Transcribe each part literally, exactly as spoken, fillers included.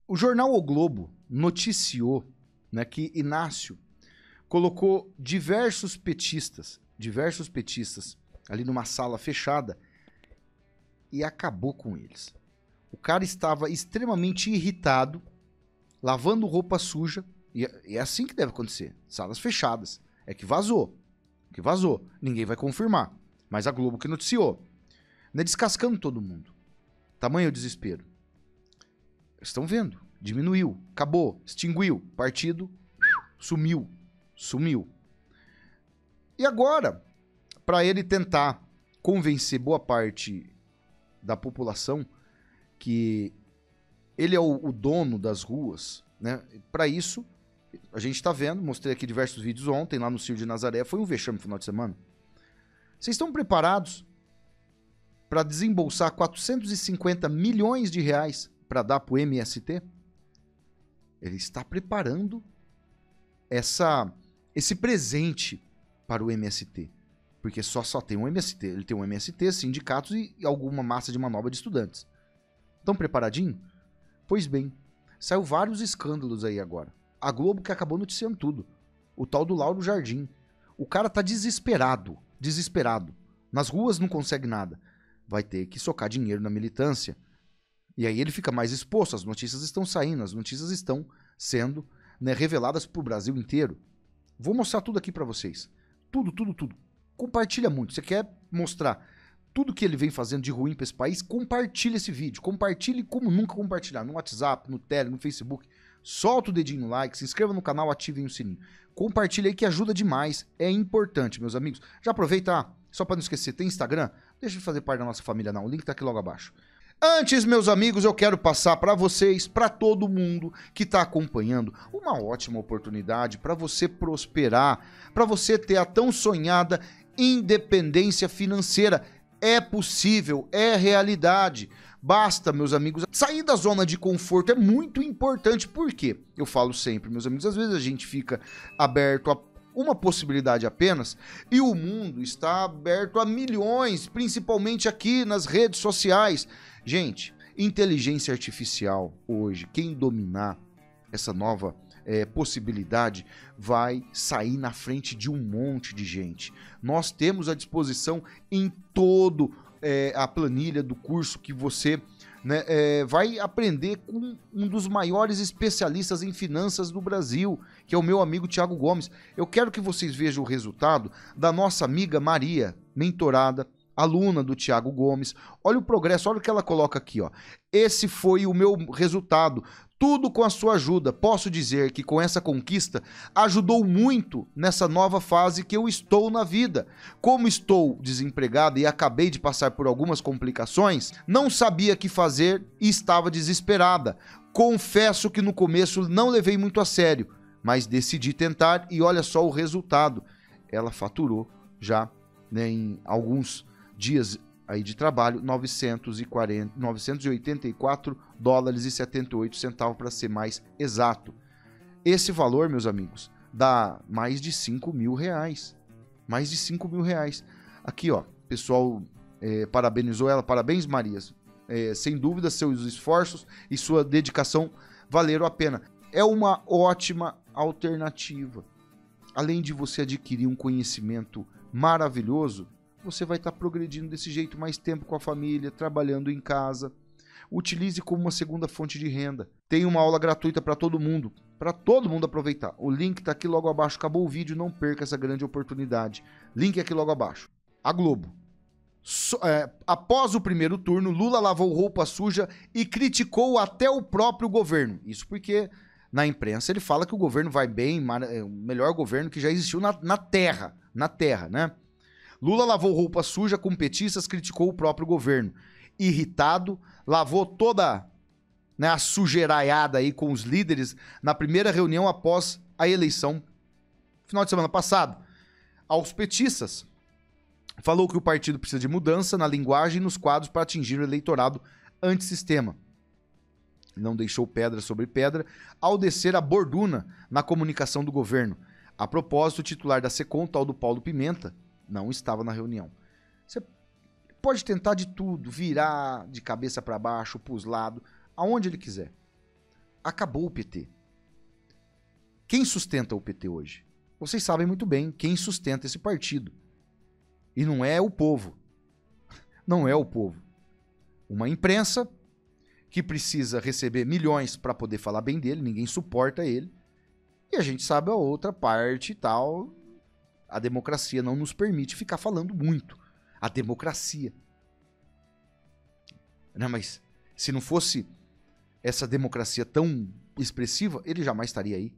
O jornal O Globo noticiou, né, que Inácio colocou diversos petistas, diversos petistas ali numa sala fechada e acabou com eles. O cara estava extremamente irritado, lavando roupa suja, e é assim que deve acontecer, salas fechadas. É que vazou, que vazou, ninguém vai confirmar, mas a Globo que noticiou, né, descascando todo mundo. Tamanho o desespero. Estão vendo, diminuiu, acabou, extinguiu, partido sumiu, sumiu. E agora, para ele tentar convencer boa parte da população que ele é o, o dono das ruas, né? Para isso, a gente está vendo, mostrei aqui diversos vídeos ontem, lá no Ciro de Nazaré, foi um vexame no final de semana. Vocês estão preparados para desembolsar quatrocentos e cinquenta milhões de reais para dar para o M S T? Ele está preparando essa, esse presente para o M S T. Porque só, só tem um M S T. Ele tem um M S T, sindicatos e, e alguma massa de manobra de estudantes. Estão preparadinho? Pois bem, saiu vários escândalos aí agora. A Globo que acabou noticiando tudo. O tal do Lauro Jardim. O cara tá desesperado. Desesperado. Nas ruas não consegue nada. Vai ter que socar dinheiro na militância. E aí ele fica mais exposto. As notícias estão saindo. As notícias estão sendo, né, reveladas pro Brasil inteiro. Vou mostrar tudo aqui pra vocês. Tudo, tudo, tudo. Compartilha muito. Você quer mostrar tudo que ele vem fazendo de ruim pra esse país? Compartilha esse vídeo. Compartilhe como nunca compartilhar. No WhatsApp, no Telegram, no Facebook. Solta o dedinho no like, se inscreva no canal, ativem o sininho. Compartilha aí que ajuda demais. É importante, meus amigos. Já aproveita, ah, só pra não esquecer, tem Instagram? Deixa de fazer parte da nossa família não. O link tá aqui logo abaixo. Antes, meus amigos, eu quero passar para vocês, para todo mundo que está acompanhando, uma ótima oportunidade para você prosperar, para você ter a tão sonhada independência financeira. É possível, é realidade. Basta, meus amigos, sair da zona de conforto é muito importante. Por quê? Eu falo sempre, meus amigos, às vezes a gente fica aberto a uma possibilidade apenas, e o mundo está aberto a milhões, principalmente aqui nas redes sociais. Gente, inteligência artificial hoje, quem dominar essa nova é, possibilidade vai sair na frente de um monte de gente. Nós temos à disposição em todo é, a planilha do curso que você, né, é, vai aprender com um dos maiores especialistas em finanças do Brasil, que é o meu amigo Thiago Gomes. Eu quero que vocês vejam o resultado da nossa amiga Maria, mentorada, aluna do Thiago Gomes. Olha o progresso, olha o que ela coloca aqui, ó. Esse foi o meu resultado, tudo com a sua ajuda. Posso dizer que com essa conquista ajudou muito nessa nova fase que eu estou na vida. Como estou desempregada e acabei de passar por algumas complicações, não sabia o que fazer e estava desesperada. Confesso que no começo não levei muito a sério, mas decidi tentar e olha só o resultado. Ela faturou já, né, em alguns dias aí de trabalho, novecentos e quarenta, novecentos e oitenta e quatro dólares e setenta e oito centavos para ser mais exato. Esse valor, meus amigos, dá mais de cinco mil reais. Mais de cinco mil reais. Aqui, ó, pessoal é, parabenizou ela. Parabéns, Marias. É, sem dúvida, seus esforços e sua dedicação valeram a pena. É uma ótima alternativa. Além de você adquirir um conhecimento maravilhoso, você vai estar progredindo desse jeito mais tempo com a família, trabalhando em casa. Utilize como uma segunda fonte de renda. Tem uma aula gratuita para todo mundo, para todo mundo aproveitar. O link está aqui logo abaixo. Acabou o vídeo, não perca essa grande oportunidade. Link aqui logo abaixo. A Globo. So, é, após o primeiro turno, Lula lavou roupa suja e criticou até o próprio governo. Isso porque na imprensa ele fala que o governo vai bem, é o melhor governo que já existiu na, na Terra. Na Terra, né? Lula lavou roupa suja com petistas, criticou o próprio governo. Irritado, lavou toda, né, a sujeiraiada aí com os líderes na primeira reunião após a eleição, final de semana passado. Aos petistas, falou que o partido precisa de mudança na linguagem e nos quadros para atingir o eleitorado antissistema. Não deixou pedra sobre pedra ao descer a borduna na comunicação do governo. A propósito, o titular da SECOM, tal do Paulo Pimenta, não estava na reunião. Você pode tentar de tudo, virar de cabeça para baixo, para os lados, aonde ele quiser. acabou o P T. Quem sustenta o P T hoje? Vocês sabem muito bem quem sustenta esse partido. E não é o povo. Não é o povo. Uma imprensa que precisa receber milhões para poder falar bem dele, ninguém suporta ele. E a gente sabe a outra parte e tal. A democracia não nos permite ficar falando muito. A democracia. Não, mas se não fosse essa democracia tão expressiva, ele jamais estaria aí.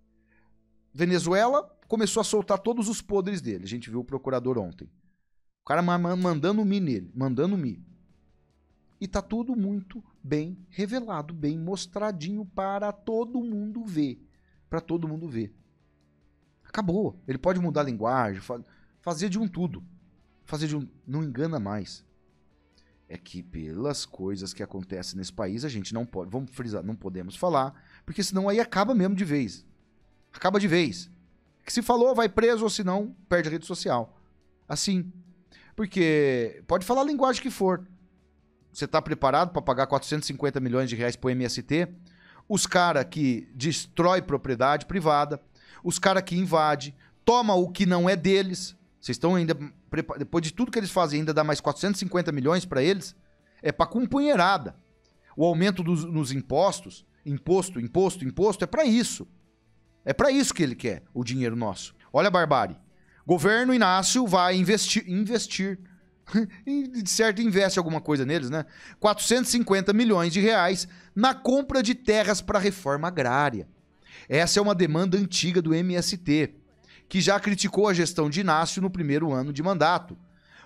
Venezuela começou a soltar todos os podres dele. A gente viu o procurador ontem. O cara mandando mi nele, mandando mi. E tá tudo muito bem revelado, bem mostradinho para todo mundo ver. Para todo mundo ver. Acabou. Ele pode mudar a linguagem, fazer de um tudo. Fazer de um... Não engana mais. É que pelas coisas que acontecem nesse país, a gente não pode... Vamos frisar, não podemos falar, porque senão aí acaba mesmo de vez. Acaba de vez. Que se falou, vai preso, ou se não, perde a rede social. Assim. Porque pode falar a linguagem que for. Você está preparado para pagar quatrocentos e cinquenta milhões de reais pro M S T? Os caras que destrói propriedade privada, os caras que invade, toma o que não é deles. Vocês estão ainda... Depois de tudo que eles fazem, ainda dá mais quatrocentos e cinquenta milhões para eles? É para companheirada. O aumento dos, nos impostos, imposto, imposto, imposto, é para isso. É para isso que ele quer, o dinheiro nosso. Olha a barbárie. Governo Inácio vai investir, investir, de certo investe alguma coisa neles, né? quatrocentos e cinquenta milhões de reais na compra de terras para reforma agrária. Essa é uma demanda antiga do M S T, que já criticou a gestão de Inácio no primeiro ano de mandato.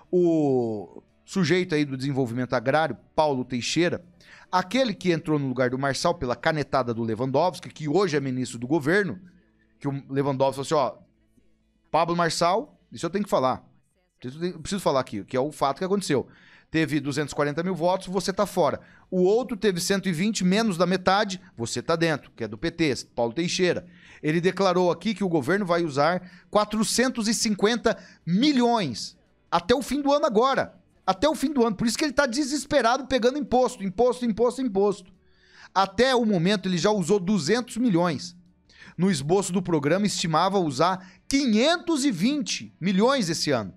O sujeito aí do desenvolvimento agrário, Paulo Teixeira, aquele que entrou no lugar do Marçal pela canetada do Lewandowski, que hoje é ministro do governo, que o Lewandowski falou assim, ó, Pablo Marçal, isso eu tenho que falar. Eu preciso falar aqui, que é o fato que aconteceu. Teve duzentos e quarenta mil votos, você tá fora. O outro teve cento e vinte, menos da metade, você tá dentro, que é do P T, Paulo Teixeira. Ele declarou aqui que o governo vai usar quatrocentos e cinquenta milhões até o fim do ano agora. Até o fim do ano. Por isso que ele tá desesperado pegando imposto, imposto, imposto, imposto. Até o momento ele já usou duzentos milhões. No esboço do programa estimava usar quinhentos e vinte milhões esse ano.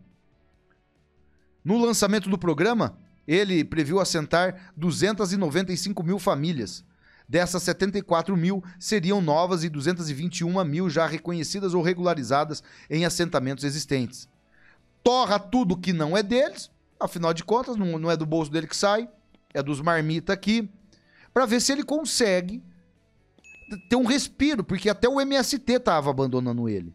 No lançamento do programa, ele previu assentar duzentas e noventa e cinco mil famílias. Dessas, setenta e quatro mil seriam novas e duzentas e vinte e uma mil já reconhecidas ou regularizadas em assentamentos existentes. Torra tudo que não é deles, afinal de contas, não, não é do bolso dele que sai, é dos marmita aqui, para ver se ele consegue ter um respiro, porque até o M S T estava abandonando ele.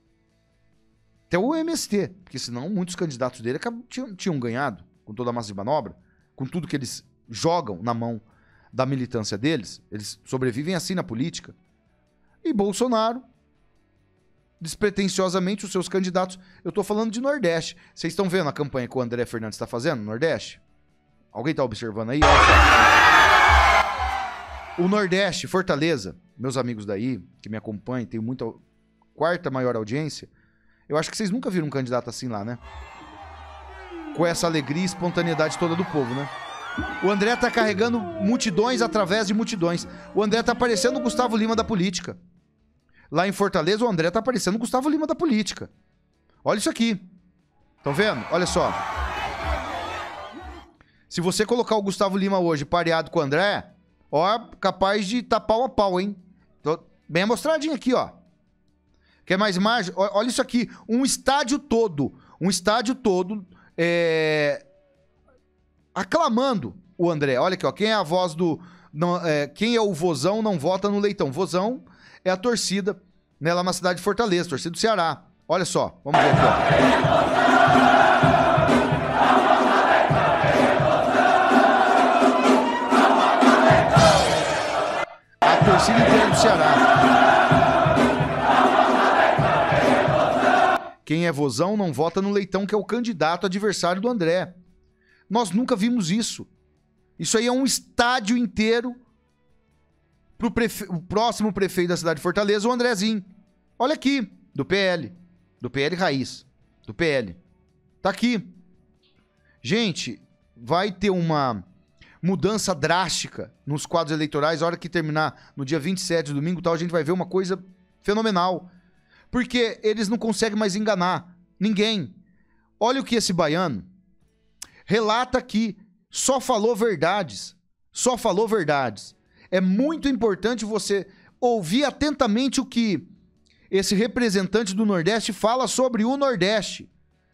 Até o M S T, porque senão muitos candidatos dele tinham, tinham ganhado, com toda a massa de manobra, com tudo que eles jogam na mão da militância deles, eles sobrevivem assim na política. E Bolsonaro, despretensiosamente, os seus candidatos, eu tô falando de Nordeste. Vocês estão vendo a campanha que o André Fernandes está fazendo no Nordeste? Alguém tá observando aí? O Nordeste, Fortaleza, meus amigos daí, que me acompanham, tem muita... quarta maior audiência, eu acho que vocês nunca viram um candidato assim lá, né? Com essa alegria e espontaneidade toda do povo, né? O André tá carregando multidões através de multidões. O André tá parecendo o Gustavo Lima da política. Lá em Fortaleza, o André tá parecendo o Gustavo Lima da política. Olha isso aqui. Estão vendo? Olha só. Se você colocar o Gustavo Lima hoje pareado com o André, ó, capaz de tá pau a pau, hein? Tô bem amostradinho aqui, ó. Quer mais imagem? Olha isso aqui. Um estádio todo. Um estádio todo é... aclamando o André. Olha aqui, ó. Quem é a voz do... Não, é... Quem é o vozão não vota no leitão. Vozão é a torcida, né, lá na cidade de Fortaleza. Torcida do Ceará. Olha só. Vamos ver aqui, ó. A torcida inteira do Ceará. Quem é vozão não vota no leitão, que é o candidato adversário do André. Nós nunca vimos isso. Isso aí é um estádio inteiro pro prefe... o próximo prefeito da cidade de Fortaleza, o Andrezinho. Olha aqui, do P L. Do P L Raiz. Do P L. Tá aqui. Gente, vai ter uma, mudança drástica nos quadros eleitorais. A hora que terminar no dia vinte e sete, domingo, tal, a gente vai ver uma coisa fenomenal. Porque eles não conseguem mais enganar ninguém. Olha o que esse baiano relata aqui. Só falou verdades. Só falou verdades. É muito importante você ouvir atentamente o que esse representante do Nordeste fala sobre o Nordeste.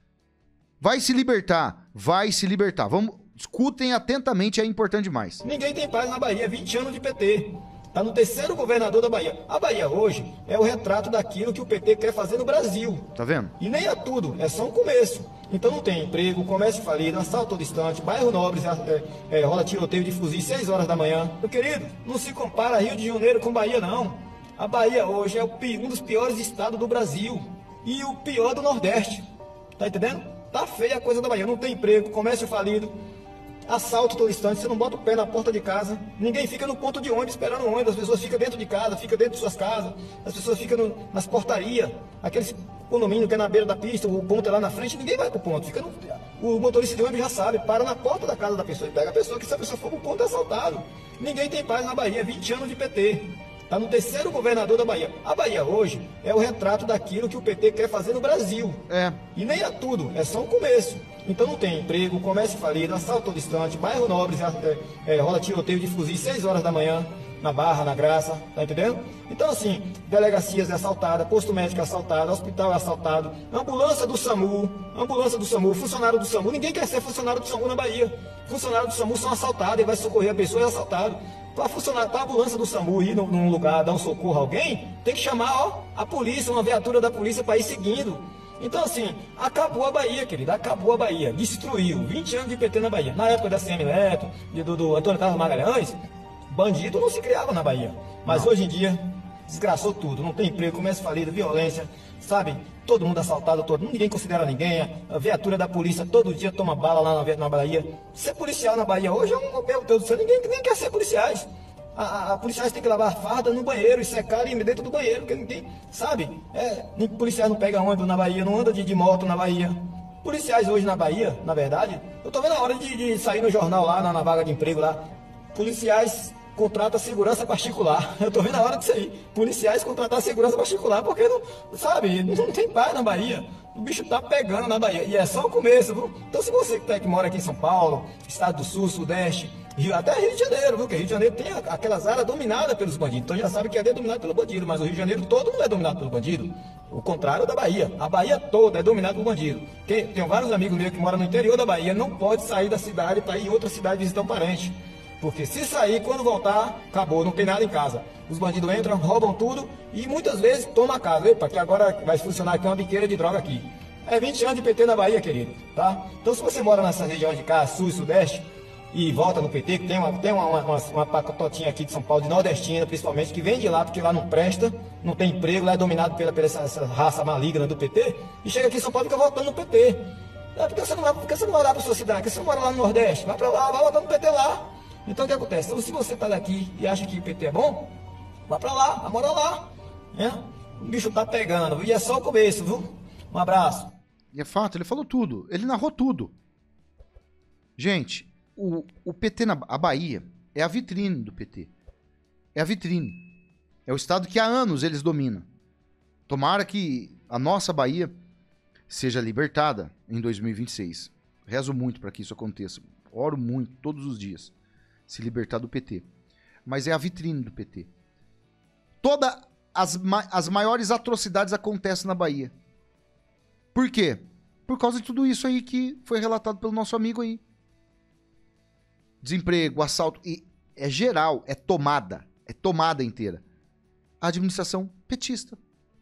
Vai se libertar. Vai se libertar. Vamos, escutem atentamente, é importante demais. Ninguém tem paz na Bahia. vinte anos de P T. Está no terceiro governador da Bahia. A Bahia hoje é o retrato daquilo que o P T quer fazer no Brasil. Tá vendo? E nem é tudo, é só um começo. Então não tem emprego, comércio falido, assalto distante, bairro Nobres, é, é, rola tiroteio de fuzis seis horas da manhã. Meu querido, não se compara Rio de Janeiro com Bahia, não. A Bahia hoje é o, um dos piores estados do Brasil. E o pior do Nordeste. Tá entendendo? Tá feia a coisa da Bahia. Não tem emprego, comércio falido. Assalto todo instante, você não bota o pé na porta de casa, ninguém fica no ponto de ônibus esperando o ônibus, as pessoas ficam dentro de casa, ficam dentro de suas casas, as pessoas ficam no, nas portarias, aquele condomínio que é na beira da pista, o ponto é lá na frente, ninguém vai pro ponto, fica no, o motorista de ônibus já sabe, para na porta da casa da pessoa e pega a pessoa, que se a pessoa for pro ponto é assaltado. Ninguém tem paz na Bahia, vinte anos de P T. Está no terceiro governador da Bahia. A Bahia hoje é o retrato daquilo que o P T quer fazer no Brasil. É. E nem é tudo, é só um começo. Então não tem emprego, comércio falido, assalto distante, bairro Nobres, é, é, rola tiroteio de fuzis seis horas da manhã, na Barra, na Graça, tá entendendo? Então assim, delegacias é assaltada, posto médico é assaltado, hospital é assaltado, ambulância do SAMU, ambulância do SAMU, funcionário do SAMU, ninguém quer ser funcionário do SAMU na Bahia. Funcionário do SAMU são assaltados, e vai socorrer a pessoa e é assaltado. Para funcionar, para a ambulância do SAMU ir num, num lugar dar um socorro a alguém, tem que chamar ó, a polícia, uma viatura da polícia para ir seguindo. Então assim, acabou a Bahia, querido, acabou a Bahia, destruiu, vinte anos de P T na Bahia. Na época da C M Neto, do, do Antônio Carlos Magalhães, bandido não se criava na Bahia. Mas não. Hoje em dia, desgraçou tudo, não tem emprego, comércio falido, violência, sabe? Todo mundo assaltado, todo mundo, ninguém considera ninguém, a viatura da polícia todo dia toma bala lá na, na Bahia. Ser policial na Bahia hoje é um, meu Deus do céu, ninguém nem quer ser policiais. A, a, a policiais tem que lavar a farda no banheiro e secar e dentro do banheiro, porque ninguém, sabe? É, policiais não pega ônibus na Bahia, não anda de, de moto na Bahia. Policiais hoje na Bahia, na verdade, eu tô vendo a hora de, de sair no jornal lá, na, na vaga de emprego lá, policiais contrata segurança particular. Eu tô vendo a hora disso aí. Policiais contratar segurança particular, porque não, sabe, não tem paz na Bahia. O bicho tá pegando na Bahia. E é só o começo, viu? Então se você que, tá, que mora aqui em São Paulo, Estado do Sul, Sudeste, Rio, até Rio de Janeiro, viu? Porque Rio de Janeiro tem aquelas áreas dominadas pelos bandidos. Então já sabe que é dominado pelo bandido, mas o Rio de Janeiro todo não é dominado pelo bandido. O contrário da Bahia. A Bahia toda é dominada por bandido. Tem, tem vários amigos meus que moram no interior da Bahia, não pode sair da cidade para ir em outra cidade visitar um parente. Porque se sair, quando voltar, acabou, não tem nada em casa. Os bandidos entram, roubam tudo e muitas vezes tomam a casa. Epa, que agora vai funcionar aqui uma biqueira de droga aqui. É vinte anos de P T na Bahia, querido, tá? Então se você mora nessa região de cá, sul e sudeste, e volta no P T, que tem uma, tem uma, uma, uma pacototinha aqui de São Paulo, de nordestina principalmente, que vem de lá porque lá não presta, não tem emprego, lá é dominado pela, pela essa, essa raça maligna do P T, e chega aqui em São Paulo e fica voltando no P T. É, porque você não vai, porque você não vai lá para sua cidade, porque você mora lá no Nordeste, vai para lá, vai voltando no P T lá. Então o que acontece? Então, se você está daqui e acha que o P T é bom, vá para lá, vai morar lá. Né? O bicho tá pegando, e é só o começo, viu? Um abraço. E é fato, ele falou tudo, ele narrou tudo. Gente, o, o P T na a Bahia é a vitrine do P T. É a vitrine. É o estado que há anos eles dominam. Tomara que a nossa Bahia seja libertada em dois mil e vinte e seis. Rezo muito para que isso aconteça. Oro muito, todos os dias. Se libertar do P T. Mas é a vitrine do P T. Todas as, ma as maiores atrocidades acontecem na Bahia. Por quê? Por causa de tudo isso aí que foi relatado pelo nosso amigo aí. Desemprego, assalto. E é geral, é tomada. É tomada inteira. A administração petista.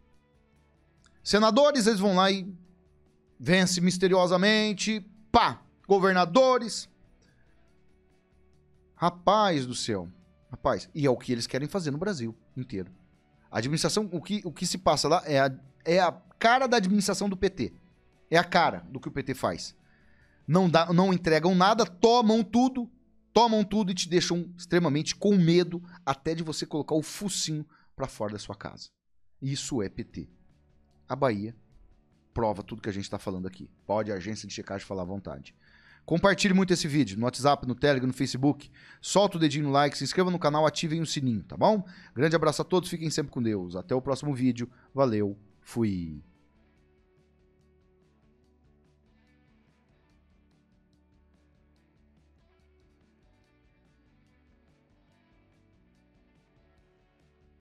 Senadores, eles vão lá e vence misteriosamente. Pá! Governadores. Rapaz do céu. Rapaz. E é o que eles querem fazer no Brasil inteiro. A administração, o que, o que se passa lá é a, é a cara da administração do P T. É a cara do que o P T faz. Não, dá, não entregam nada, tomam tudo, tomam tudo e te deixam extremamente com medo até de você colocar o focinho pra fora da sua casa. Isso é P T. A Bahia prova tudo que a gente tá falando aqui. Pode a agência de checagem falar à vontade. Compartilhe muito esse vídeo no WhatsApp, no Telegram, no Facebook. Solta o dedinho no like, se inscreva no canal, ativem o sininho, tá bom? Grande abraço a todos, fiquem sempre com Deus. Até o próximo vídeo. Valeu, fui.